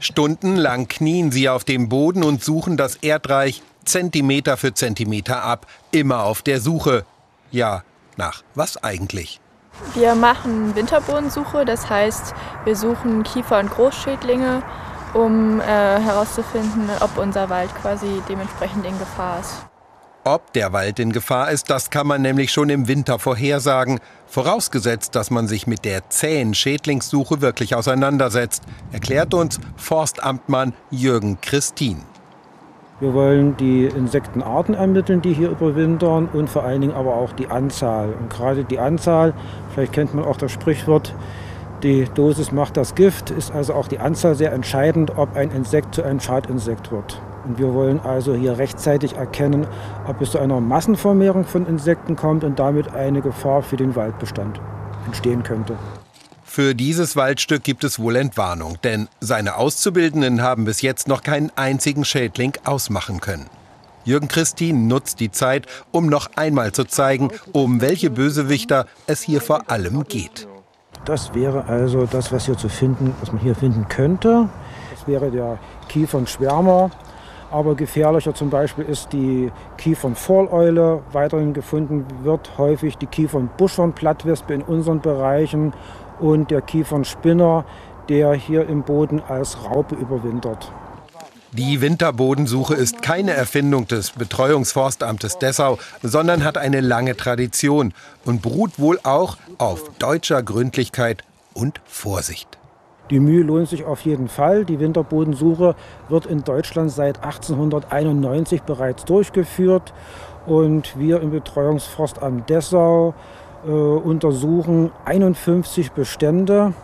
Stundenlang knien sie auf dem Boden und suchen das Erdreich Zentimeter für Zentimeter ab. Immer auf der Suche. Ja, nach was eigentlich? Wir machen Winterbodensuche, das heißt, wir suchen Kiefer- und Großschädlinge, um herauszufinden, ob unser Wald quasi dementsprechend in Gefahr ist. Ob der Wald in Gefahr ist, das kann man nämlich schon im Winter vorhersagen. Vorausgesetzt, dass man sich mit der zähen Schädlingssuche wirklich auseinandersetzt, erklärt uns Forstamtmann Jürgen Christin. Wir wollen die Insektenarten ermitteln, die hier überwintern, und vor allen Dingen aber auch die Anzahl. Und gerade die Anzahl, vielleicht kennt man auch das Sprichwort, die Dosis macht das Gift, ist also auch die Anzahl sehr entscheidend, ob ein Insekt zu einem Schadinsekt wird. Und wir wollen also hier rechtzeitig erkennen, ob es zu einer Massenvermehrung von Insekten kommt und damit eine Gefahr für den Waldbestand entstehen könnte. Für dieses Waldstück gibt es wohl Entwarnung, denn seine Auszubildenden haben bis jetzt noch keinen einzigen Schädling ausmachen können. Jürgen Christin nutzt die Zeit, um noch einmal zu zeigen, um welche Bösewichter es hier vor allem geht. Das wäre also das, was man hier finden könnte. Das wäre der Kiefernschwärmer. Aber gefährlicher zum Beispiel ist die Kiefernvorleule. Weiterhin gefunden wird häufig die Kiefernbuschhornplattwespe in unseren Bereichen und der Kiefernspinner, der hier im Boden als Raupe überwintert. Die Winterbodensuche ist keine Erfindung des Betreuungsforstamtes Dessau, sondern hat eine lange Tradition und beruht wohl auch auf deutscher Gründlichkeit und Vorsicht. Die Mühe lohnt sich auf jeden Fall. Die Winterbodensuche wird in Deutschland seit 1891 bereits durchgeführt. Und wir im Betreuungsforstamt Dessau untersuchen 51 Bestände,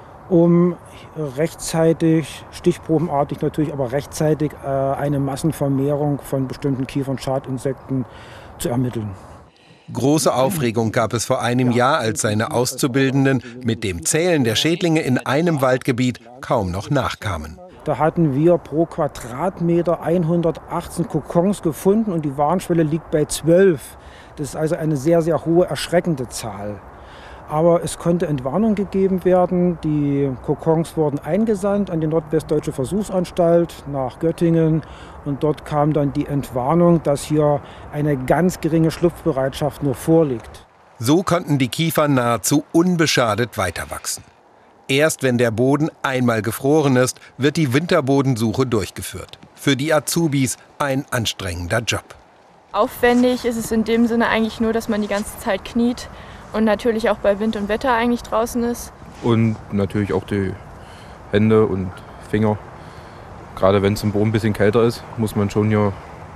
um rechtzeitig, stichprobenartig natürlich, aber rechtzeitig eine Massenvermehrung von bestimmten Kiefern-Schadinsekten zu ermitteln. Große Aufregung gab es vor einem Jahr, als seine Auszubildenden mit dem Zählen der Schädlinge in einem Waldgebiet kaum noch nachkamen. Da hatten wir pro Quadratmeter 118 Kokons gefunden und die Warnschwelle liegt bei 12. Das ist also eine sehr, sehr hohe, erschreckende Zahl. Aber es konnte Entwarnung gegeben werden. Die Kokons wurden eingesandt an die Nordwestdeutsche Versuchsanstalt nach Göttingen. Und dort kam dann die Entwarnung, dass hier eine ganz geringe Schlupfbereitschaft nur vorliegt. So konnten die Kiefern nahezu unbeschadet weiterwachsen. Erst wenn der Boden einmal gefroren ist, wird die Winterbodensuche durchgeführt. Für die Azubis ein anstrengender Job. Aufwendig ist es in dem Sinne eigentlich nur, dass man die ganze Zeit kniet und natürlich auch bei Wind und Wetter eigentlich draußen ist. Und natürlich auch die Hände und Finger. Gerade wenn es im Boden ein bisschen kälter ist, muss man schon hier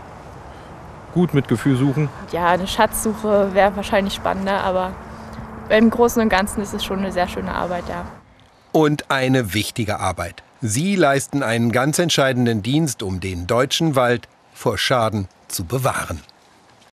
gut mit Gefühl suchen. Ja, eine Schatzsuche wäre wahrscheinlich spannender, aber im Großen und Ganzen ist es schon eine sehr schöne Arbeit, ja. Und eine wichtige Arbeit. Sie leisten einen ganz entscheidenden Dienst, um den deutschen Wald vor Schaden zu bewahren.